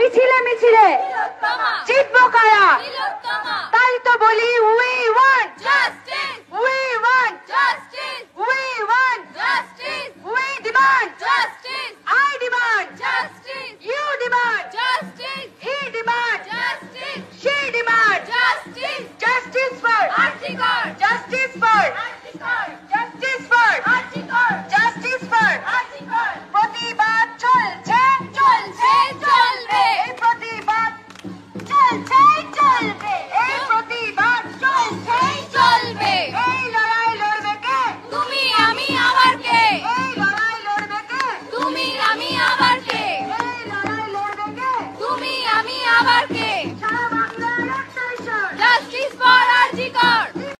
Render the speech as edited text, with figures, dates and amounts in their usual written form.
মিছিলে মিছিলে জিতবো কারা? তাই তো বলি we want justice, we want justice, we want justice, we demand justice, I demand justice, you demand justice, he demand justice, she demand justice, justice for article, justice for